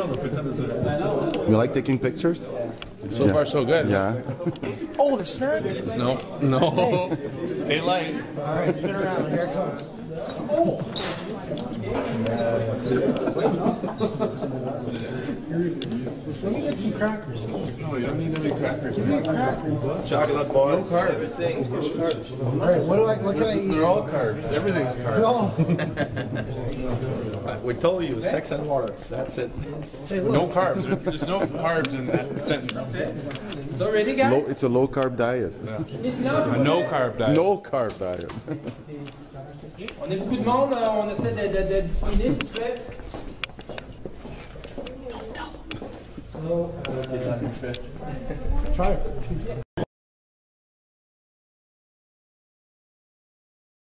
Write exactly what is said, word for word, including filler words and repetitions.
You like taking pictures? So Yeah. far, so good. Yeah. Oh, the snacks. No, no. Stay light. All right, spin around. Here it comes. Oh. Let me get some crackers. No, you don't need any crackers. Give me a cracker. Chocolate bars. No carbs. Everything. All right, what do I? What can I eat? They're all carbs. Everything's carbs. Oh. We told you, sex and water. That's it. Hey, look. No carbs. There's no carbs in that sentence. So ready, guys? Low, it's a low carb diet. A no carb diet. No carb diet. On est beaucoup de monde, euh, on essaie de, de, de discipliner, s'il vous plaît. Try it.